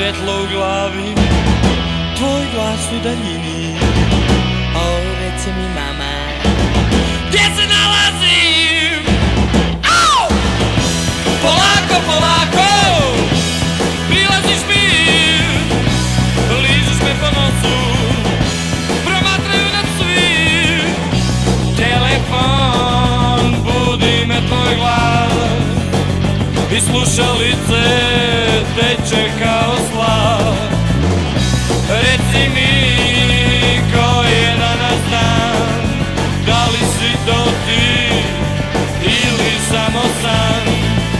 svetlo u glavi, tvoj glas u daljini. O, reci mi mama, gdje se nalazim? Au! Polako, polako, prilaziš mi, ližeš me po nosu, promatraju nas svi. Telefon, budi me tvoj glas, i slušalice teče kao slav. Reci mi ko je danas dan, da li si to ti ili samo san.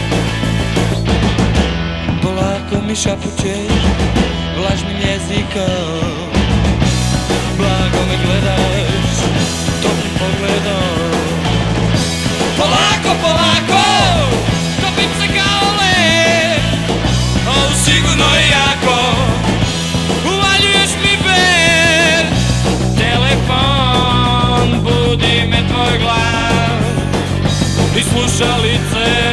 Polako mi šapućeš vlažnim jezikom, blago me gledaš toplim pogledom. Polako, polako, topim se kao led, o, sigurno i jako uvaljuješ mi bed. Telefon, budi me tvoj glas, i slušalice